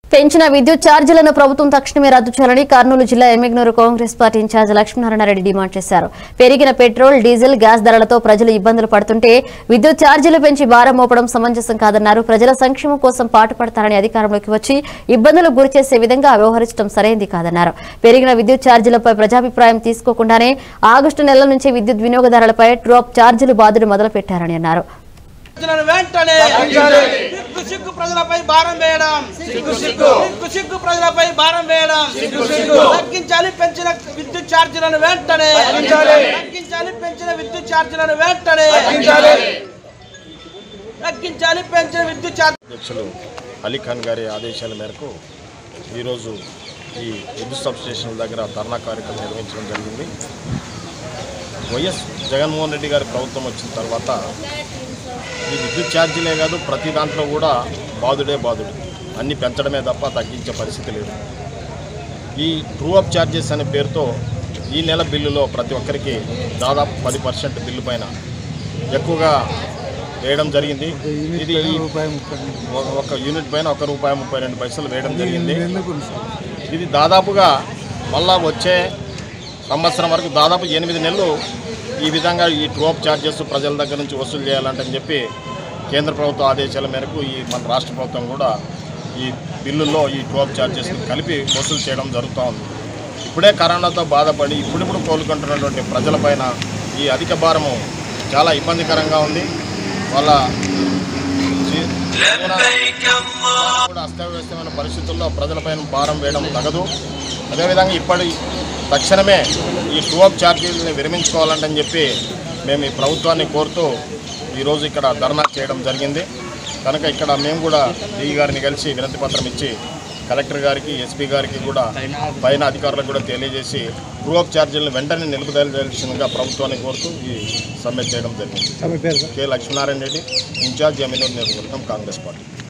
పెంచిన విద్యుత్ ఛార్జీలను ప్రభుత్వం తక్షణమే రద్దు చేయాలని కర్నూలు జిల్లా Yemmiganur Congress party incharge Lakshminarayana Reddy demand చేశారు. పెరిగిన పెట్రోల్, డీజిల్, గ్యాస్ ధరలతో ప్రజలు ఇబ్బందులు పడుతుంటే విద్యుత్ ఛార్జీలు పెంచి భారం మోపడం సమంజసం కాదన్నారు. ప్రజల సంక్షేమం కోసం పాటుపడతారని అధికారంలోకి వచ్చి ఇబ్బందులకు గురిచేసే విధంగా వ్యవహరించడం సరైంది కాదన్నారు. పెరిగిన విద్యుత్ ఛార్జీలపై ప్రజాభిప్రాయం తీసుకోకుండానే ఆగస్టు నెల నుంచి విద్యుత్ వినియోగదారులపై ట్రూ-అప్ ఛార్జీలు బాధలు మొదలుపెట్టారని అన్నారు. ప్రజలపై భారం వేయడం తగ్గించాలి. పెంచిన విద్యుత్ ఛార్జీలను వెంటనే తగ్గించాలి. పెంచిన విద్యుత్ ఛార్జీలను వెంటనే తగ్గించాలి. పెంచిన విద్యుత్ ఛార్జీ అధ్యక్షులు అలీఖాన్ గారి ఆదేశాల మేరకు ఈరోజు ఈ విద్యుత్ సబ్స్టేషన్ల దగ్గర ధర్నా కార్యక్రమం నిర్వహించడం జరిగింది. వైఎస్ జగన్మోహన్ రెడ్డి గారి ప్రభుత్వం వచ్చిన తర్వాత ఈ విద్యుత్ ఛార్జీలే కాదు, ప్రతి దాంట్లో కూడా బాధుడే బాధుడు, అన్నీ పెంచడమే తప్ప తగ్గించే పరిస్థితి లేదు. ఈ ట్రూ-అప్ ఛార్జెస్ అనే పేరుతో ఈ నెల బిల్లులో ప్రతి ఒక్కరికి దాదాపు 10% బిల్లు పైన ఎక్కువగా వేయడం జరిగింది. ఇది ఒక యూనిట్ పైన ₹1.32 వేయడం జరిగింది. ఇది దాదాపుగా మళ్ళా వచ్చే సంవత్సరం వరకు దాదాపు 8 నెలలు ఈ విధంగా ఈ ట్రూ-అప్ ఛార్జెస్ ప్రజల దగ్గర నుంచి వసూలు చేయాలంటని చెప్పి కేంద్ర ప్రభుత్వ ఆదేశాల మేరకు మన రాష్ట్ర ప్రభుత్వం కూడా ఈ బిల్లుల్లో ఈ ట్రూ-అప్ ఛార్జెస్ని కలిపి వసూలు చేయడం జరుగుతూ ఉంది. ఇప్పుడే కరోనాతో బాధపడి ఇప్పుడిప్పుడు కోలుకుంటున్నటువంటి ప్రజలపైన ఈ అధిక భారము చాలా ఇబ్బందికరంగా ఉంది. వాళ్ళ కూడా అస్తవ్యస్తమైన పరిస్థితుల్లో ప్రజలపైన భారం వేయడం తగదు. అదేవిధంగా తక్షణమే ఈ ట్రూ-అప్ ఛార్జీలని విరమించుకోవాలని చెప్పి మేము ఈ ప్రభుత్వాన్ని కోరుతూ ఈరోజు ఇక్కడ ధర్నా చేయడం జరిగింది. కనుక ఇక్కడ మేము కూడా డీ గారిని కలిసి వినతి పత్రం ఇచ్చి కలెక్టర్ గారికి, ఎస్పీ గారికి కూడా పైన అధికారులకు కూడా తెలియజేసి ట్రూ-అప్ ఛార్జీలను వెంటనే నిలుపుదల చేయాల్సిందిగా ప్రభుత్వాన్ని కోరుతూ ఈ సమ్మె చేయడం జరిగింది. కె లక్ష్మీనారాయణ రెడ్డి, ఇన్ఛార్జ్ ఎమ్మెగ్నూరు నియోజకవర్గం కాంగ్రెస్ పార్టీ.